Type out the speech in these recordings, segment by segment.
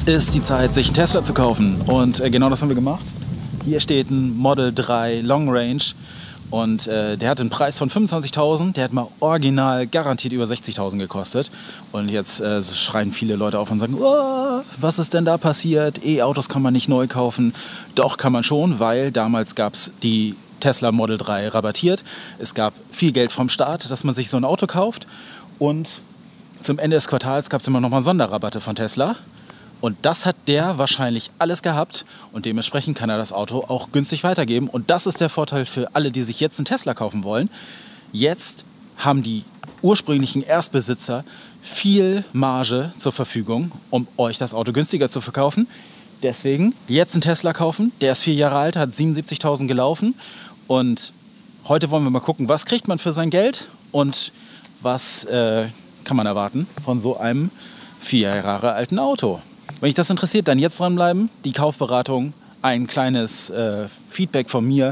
ist die Zeit, sich einen Tesla zu kaufen. Und genau das haben wir gemacht. Hier steht ein Model 3 Long Range. Und der hat einen Preis von 25.000, der hat mal original garantiert über 60.000 gekostet. Und jetzt schreien viele Leute auf und sagen, oh, was ist denn da passiert? E-Autos kann man nicht neu kaufen. Doch, kann man schon, weil damals gab es die Tesla Model 3 rabattiert. Es gab viel Geld vom Staat, dass man sich so ein Auto kauft. Und zum Ende des Quartals gab es immer noch mal Sonderrabatte von Tesla. Und das hat der wahrscheinlich alles gehabt und dementsprechend kann er das Auto auch günstig weitergeben. Und das ist der Vorteil für alle, die sich jetzt einen Tesla kaufen wollen. Jetzt haben die ursprünglichen Erstbesitzer viel Marge zur Verfügung, um euch das Auto günstiger zu verkaufen. Deswegen jetzt einen Tesla kaufen. Der ist 4 Jahre alt, hat 77.000 gelaufen. Und heute wollen wir mal gucken, was kriegt man für sein Geld und was kann man erwarten von so einem 4 Jahre alten Auto. Wenn euch das interessiert, dann jetzt dranbleiben. Die Kaufberatung, ein kleines Feedback von mir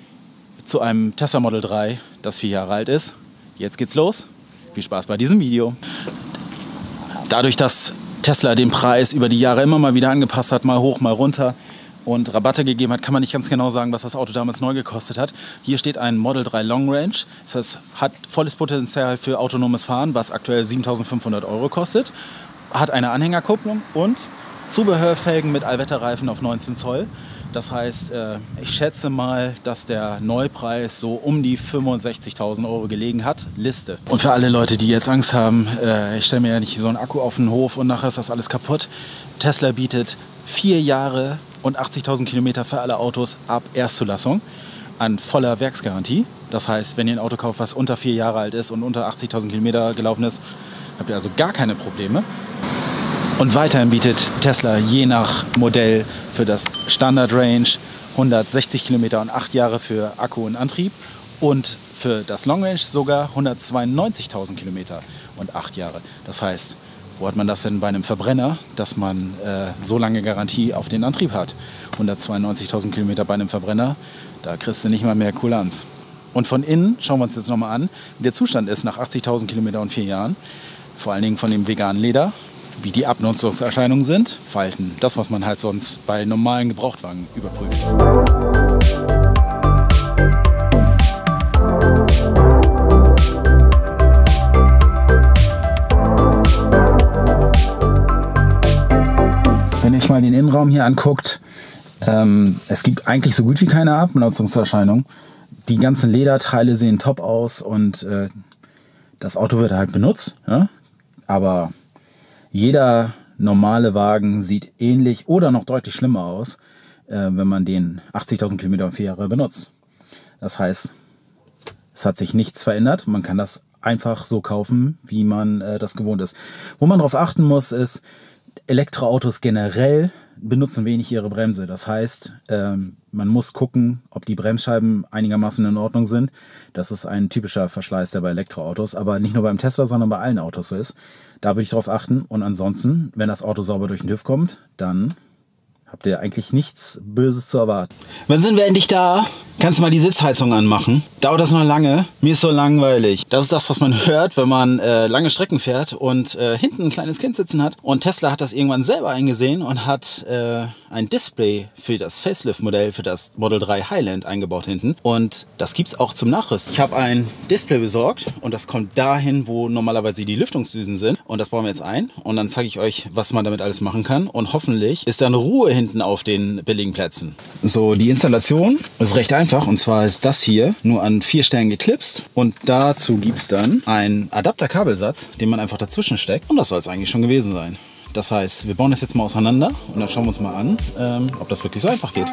zu einem Tesla Model 3, das 4 Jahre alt ist. Jetzt geht's los. Viel Spaß bei diesem Video. Dadurch, dass Tesla den Preis über die Jahre immer mal wieder angepasst hat, mal hoch, mal runter und Rabatte gegeben hat, kann man nicht ganz genau sagen, was das Auto damals neu gekostet hat. Hier steht ein Model 3 Long Range. Das heißt, hat volles Potenzial für autonomes Fahren, was aktuell 7.500 € kostet. Hat eine Anhängerkupplung und Zubehörfelgen mit Allwetterreifen auf 19 Zoll. Das heißt, ich schätze mal, dass der Neupreis so um die 65.000 € gelegen hat. Liste. Und für alle Leute, die jetzt Angst haben, ich stelle mir ja nicht so einen Akku auf den Hof und nachher ist das alles kaputt. Tesla bietet 4 Jahre und 80.000 Kilometer für alle Autos ab Erstzulassung an voller Werksgarantie. Das heißt, wenn ihr ein Auto kauft, was unter 4 Jahre alt ist und unter 80.000 Kilometer gelaufen ist, habt ihr also gar keine Probleme. Und weiterhin bietet Tesla je nach Modell für das Standard Range 160 Kilometer und 8 Jahre für Akku und Antrieb und für das Long Range sogar 192.000 Kilometer und 8 Jahre. Das heißt, wo hat man das denn bei einem Verbrenner, dass man so lange Garantie auf den Antrieb hat? 192.000 Kilometer bei einem Verbrenner, da kriegst du nicht mal mehr Kulanz. Und von innen schauen wir uns jetzt nochmal an, wie der Zustand ist nach 80.000 Kilometer und 4 Jahren. Vor allen Dingen von dem veganen Leder, wie die Abnutzungserscheinungen sind, Falten, das, was man halt sonst bei normalen Gebrauchtwagen überprüft. Wenn ihr euch mal den Innenraum hier anguckt, es gibt eigentlich so gut wie keine Abnutzungserscheinung. Die ganzen Lederteile sehen top aus und das Auto wird halt benutzt, ja? Aber jeder normale Wagen sieht ähnlich oder noch deutlich schlimmer aus, wenn man den 80.000 Kilometer und 4 Jahre benutzt. Das heißt, es hat sich nichts verändert. Man kann das einfach so kaufen, wie man das gewohnt ist. Wo man darauf achten muss, ist, Elektroautos generell benutzen wenig ihre Bremse. Das heißt, man muss gucken, ob die Bremsscheiben einigermaßen in Ordnung sind. Das ist ein typischer Verschleiß, der bei Elektroautos, aber nicht nur beim Tesla, sondern bei allen Autos so ist. Da würde ich drauf achten. Und ansonsten, wenn das Auto sauber durch den TÜV kommt, dann habt ihr eigentlich nichts Böses zu erwarten. Wann sind wir endlich da? Kannst du mal die Sitzheizung anmachen? Dauert das noch lange? Mir ist so langweilig. Das ist das, was man hört, wenn man lange Strecken fährt und hinten ein kleines Kind sitzen hat. Und Tesla hat das irgendwann selber eingesehen und hat ein Display für das Facelift-Modell, für das Model 3 Highland eingebaut hinten. Und das gibt es auch zum Nachrüsten. Ich habe ein Display besorgt und das kommt dahin, wo normalerweise die Lüftungsdüsen sind. Und das bauen wir jetzt ein. Und dann zeige ich euch, was man damit alles machen kann. Und hoffentlich ist dann Ruhe hinten auf den billigen Plätzen. So, die Installation ist recht einfach. Und zwar ist das hier nur an 4 Stellen geklipst. Und dazu gibt es dann einen Adapterkabelsatz, den man einfach dazwischen steckt. Und das soll es eigentlich schon gewesen sein. Das heißt, wir bauen das jetzt mal auseinander und dann schauen wir uns mal an, ob das wirklich so einfach geht.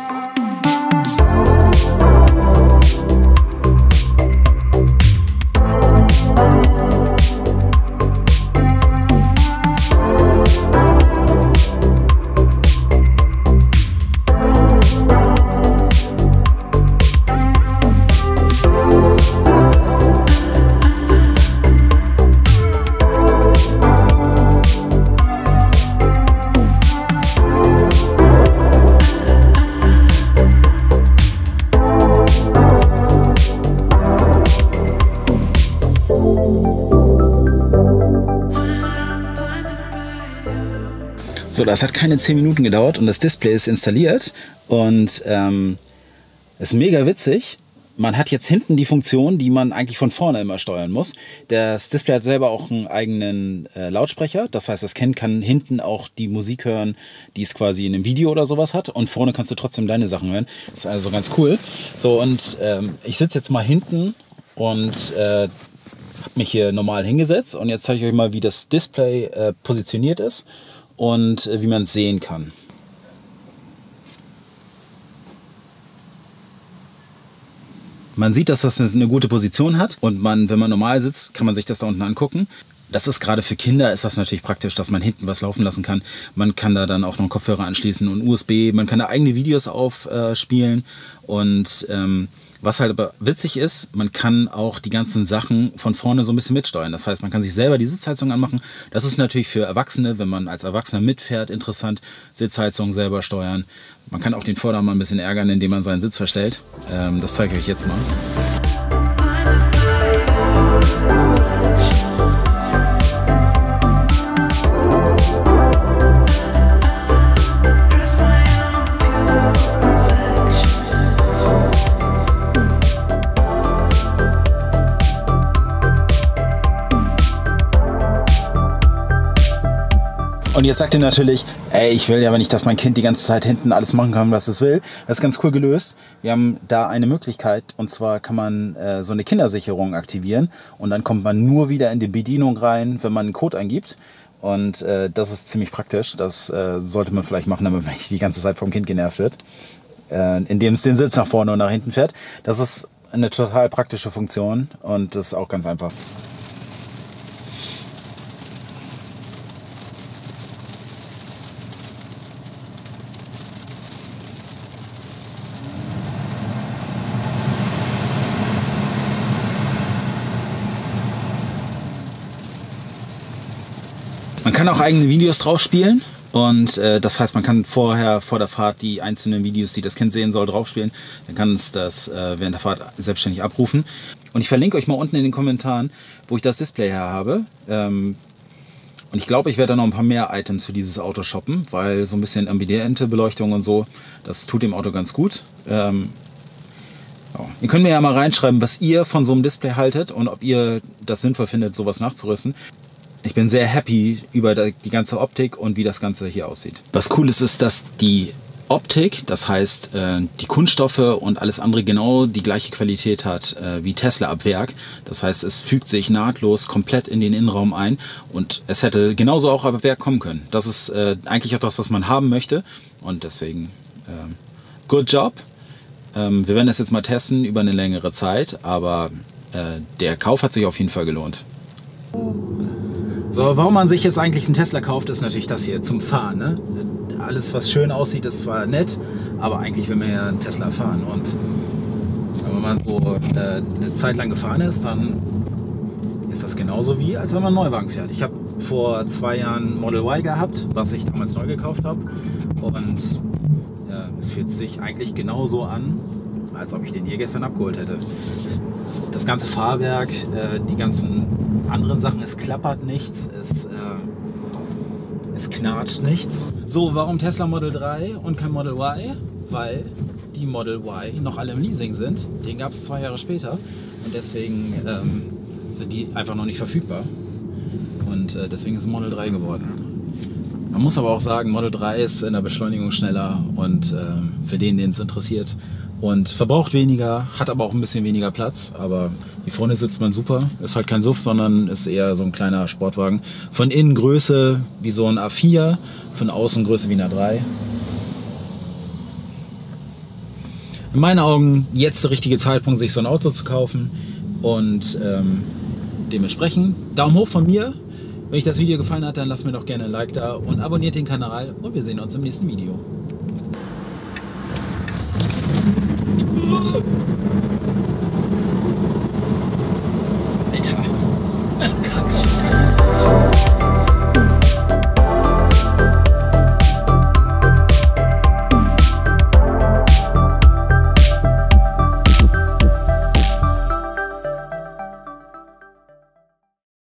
So, das hat keine 10 Minuten gedauert und das Display ist installiert und ist mega witzig. Man hat jetzt hinten die Funktion, die man eigentlich von vorne immer steuern muss. Das Display hat selber auch einen eigenen Lautsprecher. Das heißt, das kann hinten auch die Musik hören, die es quasi in einem Video oder sowas hat. Und vorne kannst du trotzdem deine Sachen hören. Das ist also ganz cool. So, und ich sitze jetzt mal hinten und habe mich hier normal hingesetzt. Und jetzt zeige ich euch mal, wie das Display positioniert ist und wie man es sehen kann. Man sieht, dass das eine gute Position hat und wenn man normal sitzt, kann man sich das da unten angucken. Das ist gerade für Kinder, ist das natürlich praktisch, dass man hinten was laufen lassen kann. Man kann da dann auch noch einen Kopfhörer anschließen und USB. Man kann da eigene Videos aufspielen und was halt aber witzig ist, man kann auch die ganzen Sachen von vorne so ein bisschen mitsteuern. Das heißt, man kann sich selber die Sitzheizung anmachen. Das ist natürlich für Erwachsene, wenn man als Erwachsener mitfährt, interessant. Sitzheizung selber steuern. Man kann auch den Vordermann ein bisschen ärgern, indem man seinen Sitz verstellt. Das zeige ich euch jetzt mal. Und jetzt sagt ihr natürlich, ey, ich will ja aber nicht, dass mein Kind die ganze Zeit hinten alles machen kann, was es will. Das ist ganz cool gelöst. Wir haben da eine Möglichkeit, und zwar kann man so eine Kindersicherung aktivieren und dann kommt man nur wieder in die Bedienung rein, wenn man einen Code eingibt. Und das ist ziemlich praktisch. Das sollte man vielleicht machen, damit man nicht die ganze Zeit vom Kind genervt wird, indem es den Sitz nach vorne und nach hinten fährt. Das ist eine total praktische Funktion und das ist auch ganz einfach. Man kann auch eigene Videos drauf spielen und das heißt, man kann vorher vor der Fahrt die einzelnen Videos, die das Kind sehen soll, drauf spielen. Dann kann es das während der Fahrt selbstständig abrufen. Und ich verlinke euch mal unten in den Kommentaren, wo ich das Display her habe. Und ich glaube, ich werde da noch ein paar mehr Items für dieses Auto shoppen, weil so ein bisschen ambiente Beleuchtung und so, das tut dem Auto ganz gut. Ja. Ihr könnt mir ja mal reinschreiben, was ihr von so einem Display haltet und ob ihr das sinnvoll findet, sowas nachzurüsten. Ich bin sehr happy über die ganze Optik und wie das Ganze hier aussieht. Was cool ist, dass die Optik, das heißt die Kunststoffe und alles andere genau die gleiche Qualität hat wie Tesla ab Werk. Das heißt, es fügt sich nahtlos komplett in den Innenraum ein und es hätte genauso auch ab Werk kommen können. Das ist eigentlich auch das, was man haben möchte und deswegen good job. Wir werden das jetzt mal testen über eine längere Zeit, aber der Kauf hat sich auf jeden Fall gelohnt. So, warum man sich jetzt eigentlich einen Tesla kauft, ist natürlich das hier zum Fahren. Ne? Alles, was schön aussieht, ist zwar nett, aber eigentlich will man ja einen Tesla fahren. Und wenn man mal so eine Zeit lang gefahren ist, dann ist das genauso wie, als wenn man einen Neuwagen fährt. Ich habe vor 2 Jahren Model Y gehabt, was ich damals neu gekauft habe. Und es fühlt sich eigentlich genauso an, als ob ich den hier gestern abgeholt hätte. Das ganze Fahrwerk, die ganzen anderen Sachen, es klappert nichts, es knatscht nichts. So, warum Tesla Model 3 und kein Model Y? Weil die Model Y noch alle im Leasing sind. Den gab es 2 Jahre später und deswegen sind die einfach noch nicht verfügbar. Und deswegen ist Model 3 geworden. Man muss aber auch sagen, Model 3 ist in der Beschleunigung schneller und für den es interessiert. Und verbraucht weniger, hat aber auch ein bisschen weniger Platz. Aber hier vorne sitzt man super. Ist halt kein SUV, sondern ist eher so ein kleiner Sportwagen. Von innen Größe wie so ein A4, von außen Größe wie ein A3. In meinen Augen jetzt der richtige Zeitpunkt, sich so ein Auto zu kaufen. Und dementsprechend Daumen hoch von mir. Wenn euch das Video gefallen hat, dann lasst mir doch gerne ein Like da und abonniert den Kanal. Und wir sehen uns im nächsten Video.